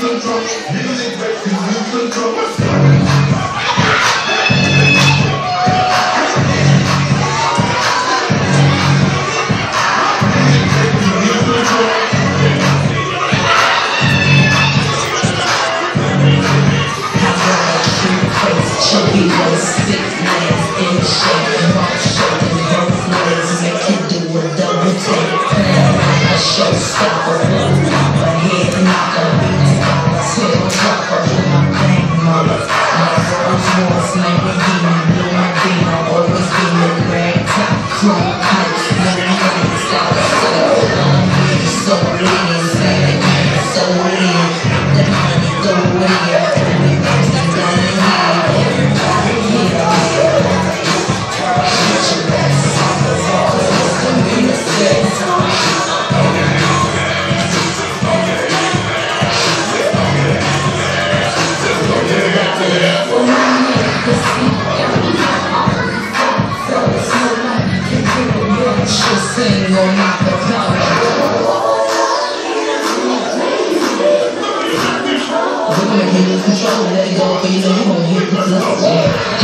Chubby waist, thick legs, in shape, rock shaking both ways, make you do a double take, playing like a showstopper, blow popper, head knocker, beat popper, tail dropper, do my thing, mother. My Rolls Royce, Lamborghini, blue Medina, always beaming, rag top, chrome pipes, no money, stop, so lean, say it again, so lean, the money go with you, we make it go with you. Sing on my propeller. We're gonna make you lose control, let it go, but you know you gon' hit the floor.